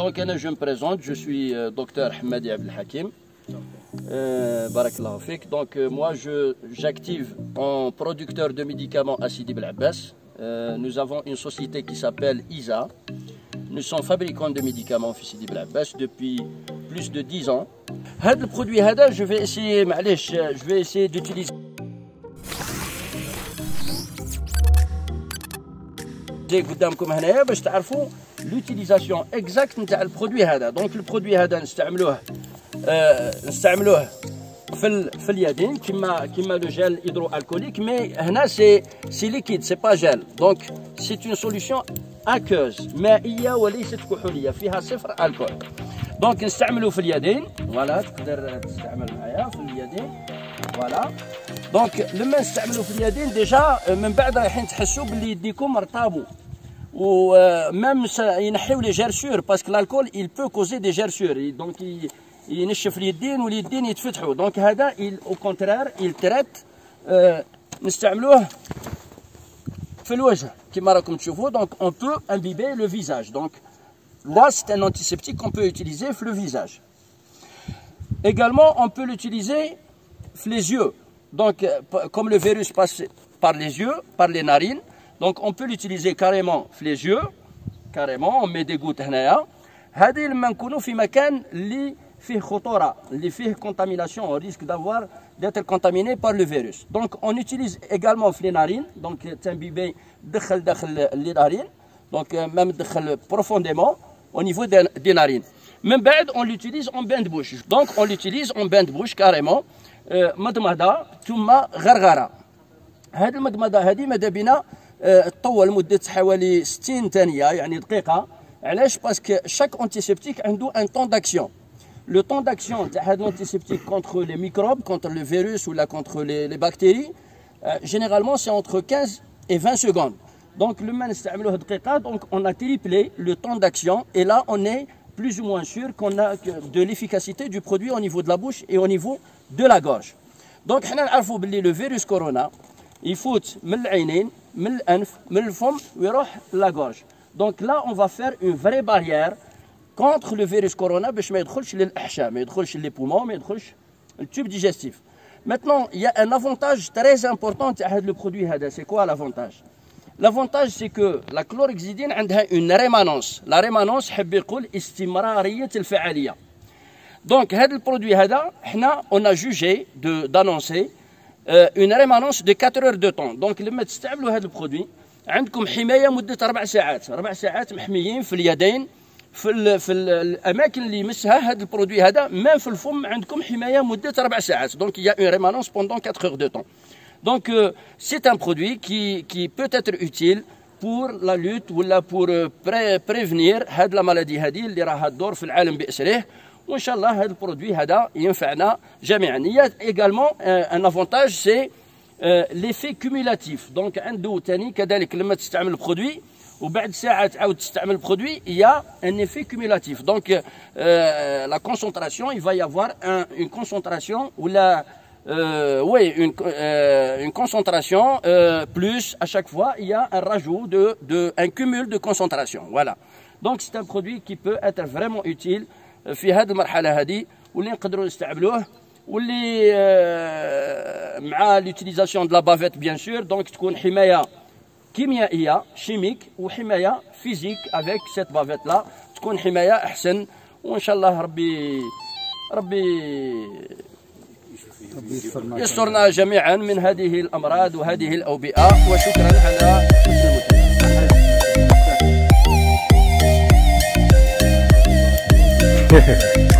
Donc je me présente, je suis docteur Hamadi Abdelhakim. Barakallahu fik. Donc moi j'active en producteur de médicaments à Sidi Bel Abbas. Nous avons une société qui s'appelle ISA. Nous sommes fabricants de médicaments à Sidi Bel Abbas depuis plus de 10 ans. Le produit هذا je vais essayer d'utiliser قدامكم هنايا باش تعرفوا l'utilisation exacte نتاع البرودوي هذا. دونك البرودوي هذا نستعملوه في اليدين كما لو جيل هيدرو الكوليك، مي هنا سي ليكيد سي با جيل. دونك سي اون سوليوشن اكوز مائيه وليست كحوليه فيها صفر الكول. دونك نستعملوه في اليدين. فوالا تقدر تستعمل معايا في اليدين. فوالا دونك لما نستعملوه في اليدين ديجا من بعد رايحين تحسوا باللي يديكم ارطابوا، ومام ينحيو لي جيرسور باسكو الكول il peut causer des gerçures. دونك ينشف اليدين واليدين يتفتحوا. دونك هذا او كونترير يلتريت. نستعملوه في الوجه كما راكم تشوفوا. دونك اون بو امبيبي لو فيزاج. دونك là c'est un antiseptique qu'on peut utiliser في le visage. Également on peut l'utiliser في les yeux. Donc comme le virus passe par les yeux, par les narines, donc on peut l'utiliser carrément في les yeux. Carrément on met des gouttes هنايا. هذه لما نكونوا في مكان اللي فيه خطورة، اللي فيه contamination, on risque d'être contaminé par le virus. Donc on utilise également في les narines. Donc تنبيبي دخل les narines. Donc même دخل profondément au niveau des narines. من بعد on l'utilise en bain de bouche. Donc on l'utilise en bain de bouche carrément. مضمضة ثم غرغرة. هذه المضمضة هذه ماذا بينا تطول مدة حوالي 60 ثانية يعني دقيقة. علاش؟ باسكو chaque antiseptique عنده un temps d'action. Le temps d'action تاع هذا l'antiseptique contre les microbes, contre le virus ou là contre les bactéries, généralement c'est entre 15 et 20 secondes. Donc le man نستعملوه دقيقة. Donc on a triplé le temps d'action et là on est plus ou moins sûr qu'on a de l'efficacité du produit au niveau de la bouche et au niveau de la gorge. Donc حنا نعرفوا باللي le virus corona يفوت من العينين من الأنف من الفم ويروح la gorge. Donc là on va faire une vraie barrière contre le virus corona باش ما يدخلش للأحشاء، ما يدخلش les poumons، ما يدخلش le tube digestif. Maintenant il y a un avantage très important تاع هذا le produit هذا. C'est quoi l'avantage? L'avantage c'est que la chlorhexidine عندها une rémanence. La rémanence حب يقول استمرارية الفعالية. Donc هذا البرودوي هذا حنا on a jugé d'annoncer une rémanence de 4 heures de temps. Donc لما تستعملوا هذا البرودوي عندكم حماية مدة 4 ساعات. 4 ساعات محميين في اليدين في الاماكن اللي يمسها هذا البرودوي هذا. ما في الفم عندكم حماية مدة 4 ساعات. Donc il y a une rémanence pendant 4 heures de temps. Donc c'est un produit qui peut être utile pour la lutte ou là pour prévenir هذه la maladie هذه اللي راها تدور في العالم بأسره. وإن شاء الله هذا البرودوي هذا ينفعنا جميعا. Il y a également un avantage c'est l'effet cumulatif. Donc عنده ثاني كذلك لما تستعمل البرودوي وبعد ساعة تعاود تستعمل البرودوي il y a un effet cumulatif. Donc la concentration il va y avoir une concentration ou la une concentration plus à chaque fois il y a un rajout un cumul de concentration. Voilà. Donc c'est un produit qui peut être vraiment utile في هذه المرحلة هذه واللي نقدروا نستعملوه واللي مع l'utilisation de la bavette bien sûr. Donc تكون حماية كيميائية شيميك وحماية فيزيك avec cette bavette là تكون حماية أحسن. وإن شاء الله ربي يسترنا جميعا من هذه الأمراض وهذه الأوبئة. وشكرا على حسن المتابعة.